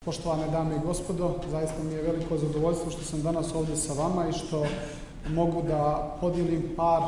Poštovane dame i gospodo, zaista mi je veliko zadovoljstvo što sam danas ovdje sa vama i što mogu da podijelim par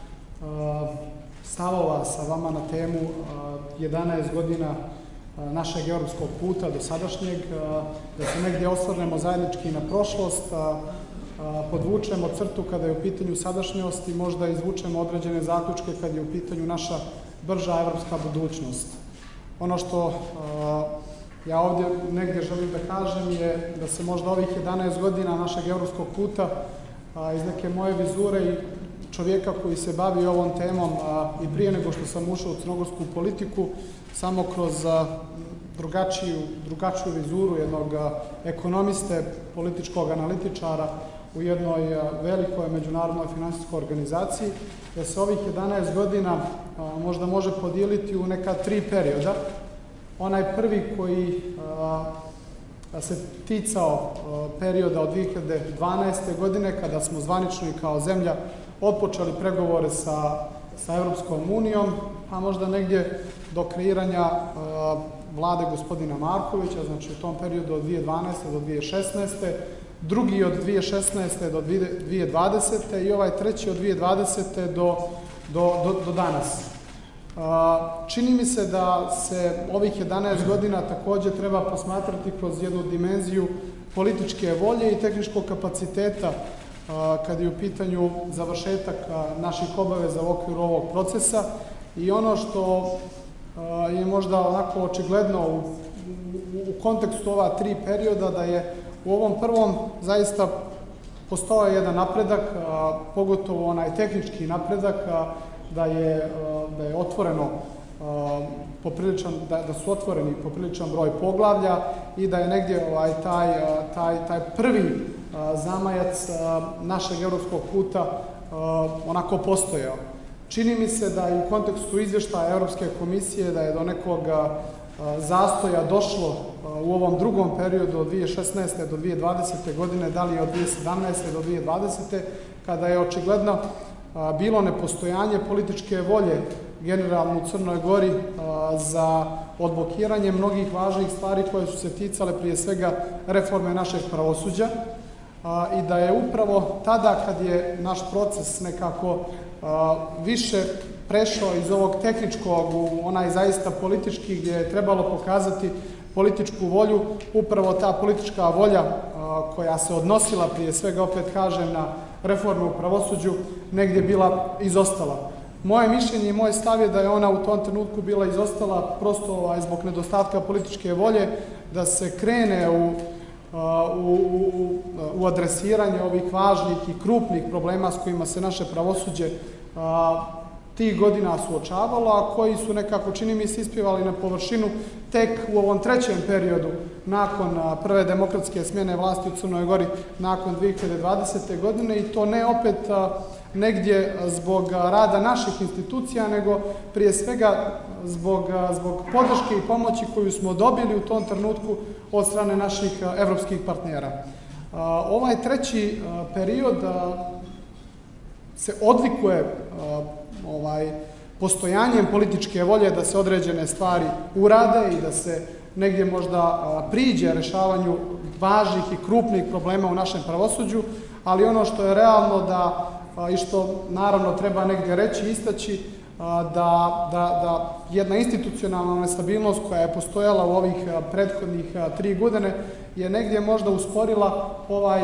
stavova sa vama na temu 11 godina našeg europskog puta do sadašnjeg, da se negdje osvrnemo zajednički na prošlost, podvučemo crtu kada je u pitanju sadašnjost i možda izvučemo određene zaključke kad je u pitanju naša brža evropska budućnost. Ono što ja ovdje negdje želim da kažem je da se možda ovih 11 godina našeg evropskog puta iz neke moje vizure i čovjeka koji se bavi ovom temom i prije nego što sam ušao u crnogorsku politiku, samo kroz drugačiju vizuru jednog ekonomiste, političkog analitičara u jednoj velikoj međunarodnoj finansijskoj organizaciji, da se ovih 11 godina možda može podijeliti u neka 3 perioda. Onaj prvi koji se ticao perioda od 2012. godine, kada smo zvanično i kao zemlja otpočeli pregovore sa Europskom unijom, a možda negdje do kreiranja vlade gospodina Markovića, znači u tom periodu od 2012. do 2016. Drugi od 2016. do 2020. i ovaj treći od 2020. do danas. Čini mi se da se ovih 11 godina također treba posmatrati kroz jednu dimenziju političke volje i tehničkog kapaciteta kad je u pitanju završetak naših obaveza u okviru ovog procesa i ono što je možda onako očigledno u kontekstu ova 3 perioda da je u ovom prvom zaista postao jedan napredak, pogotovo onaj tehnički napredak, da je otvoreno da su otvoreni popriličan broj poglavlja i da je negdje taj prvi zamajac našeg europskog puta onako postojao. Čini mi se da i u kontekstu izvještaja Europske komisije da je do nekog zastoja došlo u ovom drugom periodu od 2016. do 2020. godine, da li od 2017. do 2020. kada je očigledno bilo nepostojanje političke volje generalno u Crnoj Gori za odblokiranje mnogih važnih stvari koje su se ticale prije svega reforme našeg pravosuđa i da je upravo tada kad je naš proces nekako više prešao iz ovog tehničkog u onaj zaista politički gdje je trebalo pokazati političku volju, upravo ta politička volja koja se odnosila prije svega, opet kažem, na reformu u pravosuđu, negdje bila izostala. Moje mišljenje i moj stav je da je ona u tom trenutku bila izostala prosto zbog nedostatka političke volje, da se krene u adresiranje ovih važnih i krupnih problema s kojima se naše pravosuđe tih godina suočavalo, a koji su nekako, čini mi se, ispjevali na površinu tek u ovom trećem periodu nakon prve demokratske smjene vlasti u Crnoj Gori nakon 2020. godine i to ne opet negdje zbog rada naših institucija, nego prije svega zbog podrške i pomoći koju smo dobili u tom trenutku od strane naših evropskih partnera. Ovaj treći period se odlikuje postojanjem političke volje da se određene stvari urade i da se negdje možda priđe rješavanju važnih i krupnih problema u našem pravosuđu, ali ono što je realno i što naravno treba negdje reći i istaći, da jedna institucionalna nestabilnost koja je postojala u ovih prethodnih 3 godine je negdje možda usporila ovaj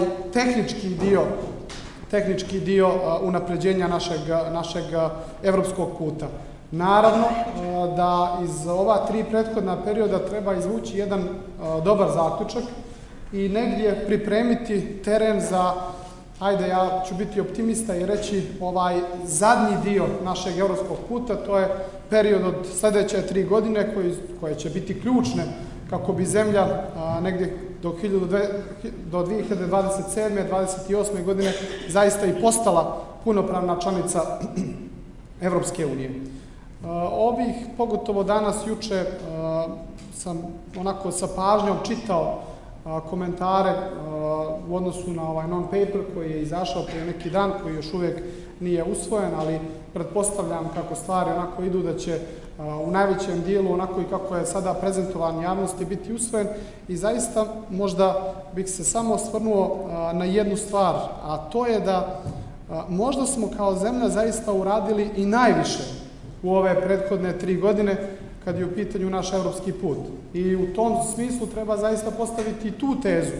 tehnički dio unapređenja našeg evropskog puta. Naravno da iz ova 3 prethodna perioda treba izvući jedan dobar zaključak i negdje pripremiti teren za, ajde ja ću biti optimista i reći ovaj zadnji dio našeg evropskog puta, to je period od sljedeće 3 godine koje će biti ključne kako bi zemlja negdje do 2027. 2028. godine zaista i postala punopravna članica Evropske unije. Pogotovo danas, juče, sam onako sa pažnjom čitao komentare u odnosu na ovaj non-paper koji je izašao prije neki dan, koji još uvijek nije usvojen, ali pretpostavljam kako stvari onako idu da će u najvećem dijelu onako i kako je sada prezentovan javnosti biti usvojen i zaista možda bih se samo osvrnuo na jednu stvar, a to je da možda smo kao zemlja zaista uradili i najviše u ove prethodne 3 godine kad je u pitanju naš evropski put. I u tom smislu treba zaista postaviti tu tezu.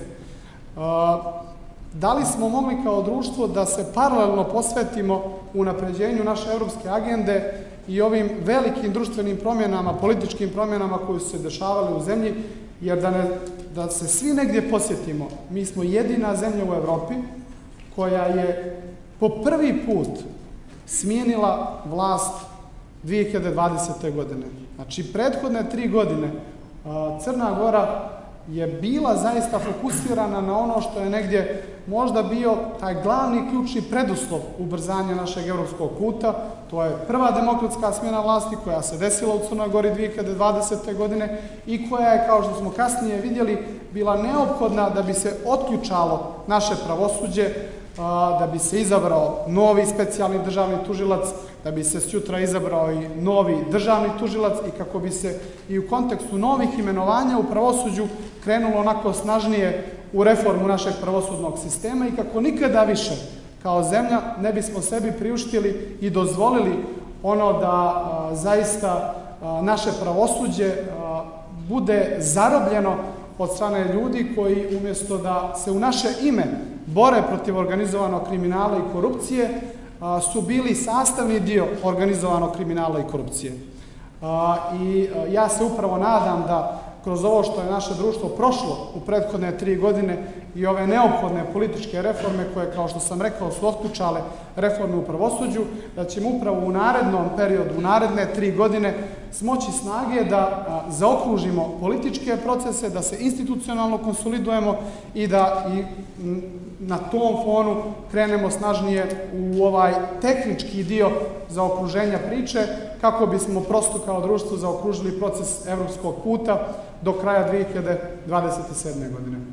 Da li smo mogli kao društvo da se paralelno posvetimo unapređenju naše evropske agende i ovim velikim društvenim promjenama, političkim promjenama koje su se dešavale u zemlji, jer da se svi negdje posjetimo, mi smo jedina zemlja u Evropi koja je po prvi put smijenila vlast 2020. godine. Znači, prethodne 3 godine Crna Gora je bila zaista fokusirana na ono što je negdje možda bio taj glavni ključni preduslov ubrzanja našeg evropskog puta. To je prva demokratska smjena vlasti koja se desila u Crnoj Gori 2020. godine i koja je, kao što smo kasnije vidjeli, bila neophodna da bi se otključalo naše pravosuđe, da bi se izabrao novi specijalni državni tužilac, da bi se sutra izabrao i novi državni tužilac i kako bi se i u kontekstu novih imenovanja u pravosuđu krenulo onako snažnije u reformu našeg pravosudnog sistema i kako nikada više kao zemlja ne bismo sebi priuštili i dozvolili ono da zaista naše pravosuđe bude zarobljeno od strane ljudi koji umjesto da se u naše ime bore protiv organizovanog kriminala i korupcije, su bili sastavni dio organizovanog kriminala i korupcije. I ja se upravo nadam da kroz ovo što je naše društvo prošlo u prethodne 3 godine i ove neophodne političke reforme koje, kao što sam rekao, su otključale reforme u pravosuđu, da ćemo upravo u narednom periodu, u naredne 3 godine smoći snage da zaokružimo političke procese, da se institucionalno konsolidujemo i da na tom fonu krenemo snažnije u ovaj tehnički dio zaokruženja priče, kako bismo prosto kao društvo zaokružili proces evropskog puta do kraja 2027. godine.